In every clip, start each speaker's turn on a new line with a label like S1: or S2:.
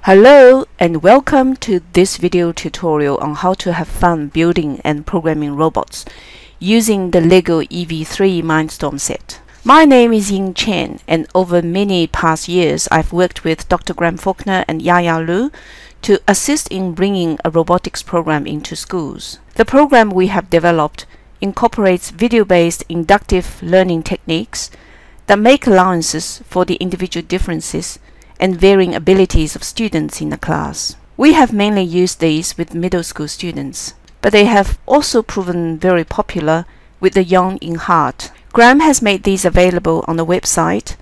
S1: Hello and welcome to this video tutorial on how to have fun building and programming robots using the LEGO EV3 MindStorms set. My name is Ying Chen, and over many past years I've worked with Dr. Graham Faulkner and Yaya Lu to assist in bringing a robotics program into schools. The program we have developed incorporates video-based inductive learning techniques that make allowances for the individual differences and varying abilities of students in the class. We have mainly used these with middle school students, but they have also proven very popular with the young in heart. Graham has made these available on the website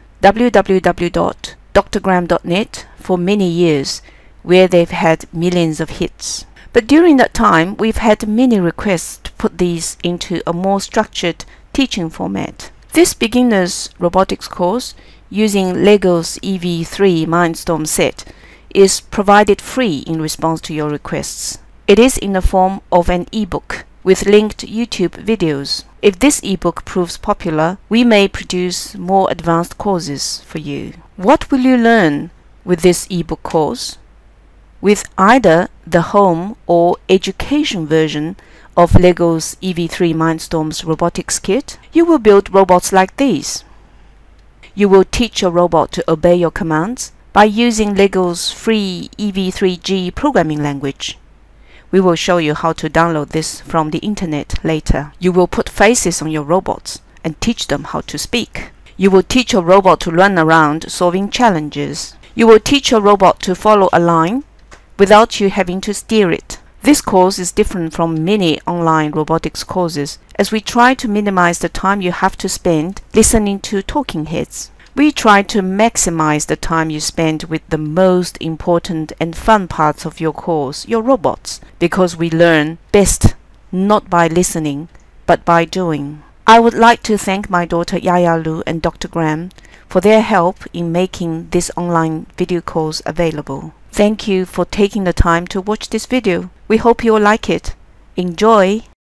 S1: www.drgraham.net for many years, where they've had millions of hits. But during that time, we've had many requests to put these into a more structured teaching format. This beginner's robotics course using LEGO's EV3 MindStorms set is provided free in response to your requests. It is in the form of an ebook with linked YouTube videos. If this ebook proves popular, we may produce more advanced courses for you. What will you learn with this ebook course? With either the home or education version of LEGO's EV3 MindStorms Robotics kit, you will build robots like these. You will teach your robot to obey your commands by using LEGO's free EV3G programming language. We will show you how to download this from the internet later. You will put faces on your robots and teach them how to speak. You will teach your robot to run around solving challenges. You will teach your robot to follow a line without you having to steer it. This course is different from many online robotics courses, as we try to minimize the time you have to spend listening to talking heads. We try to maximize the time you spend with the most important and fun parts of your course, your robots, because we learn best not by listening, but by doing. I would like to thank my daughter Yaya Lu and Dr. Graham for their help in making this online video course available. Thank you for taking the time to watch this video. We hope you will like it. Enjoy!